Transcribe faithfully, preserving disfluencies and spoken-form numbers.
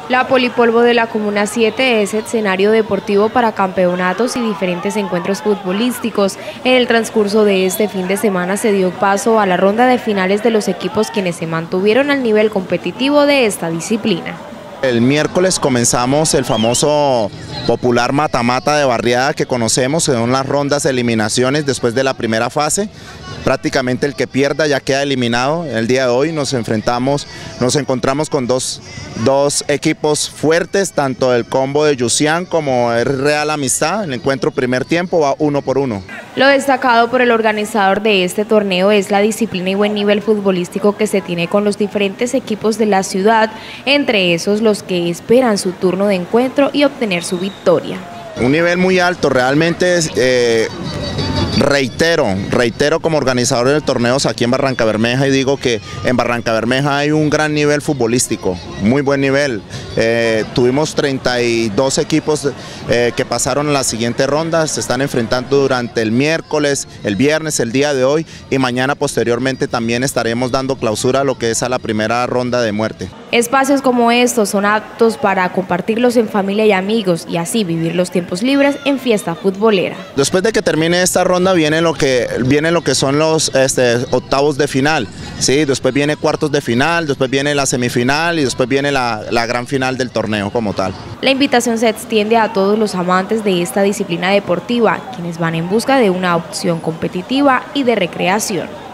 La Polipolvo de la Comuna siete es escenario deportivo para campeonatos y diferentes encuentros futbolísticos. En el transcurso de este fin de semana se dio paso a la ronda de finales de los equipos quienes se mantuvieron al nivel competitivo de esta disciplina. El miércoles comenzamos el famoso popular mata-mata de barriada que conocemos, que son las rondas de eliminaciones después de la primera fase. Prácticamente el que pierda ya queda eliminado. El día de hoy nos enfrentamos, nos encontramos con dos, dos equipos fuertes, tanto el combo de Yusián como el Real Amistad. El encuentro primer tiempo va uno por uno. Lo destacado por el organizador de este torneo es la disciplina y buen nivel futbolístico que se tiene con los diferentes equipos de la ciudad, entre esos los que esperan su turno de encuentro y obtener su victoria. Un nivel muy alto, realmente eh, reitero, reitero como organizador de torneos aquí en Barrancabermeja y digo que en Barrancabermeja hay un gran nivel futbolístico, muy buen nivel. Eh, tuvimos treinta y dos equipos eh, que pasaron a la siguiente ronda, se están enfrentando durante el miércoles, el viernes, el día de hoy y mañana posteriormente también estaremos dando clausura a lo que es a la primera ronda de muerte. Espacios como estos son aptos para compartirlos en familia y amigos y así vivir los tiempos libres en fiesta futbolera. Después de que termine esta ronda viene lo que, viene lo que son los este, octavos de final, ¿sí? Después viene cuartos de final, después viene la semifinal y después viene la, la gran final del torneo como tal. La invitación se extiende a todos los amantes de esta disciplina deportiva, quienes van en busca de una opción competitiva y de recreación.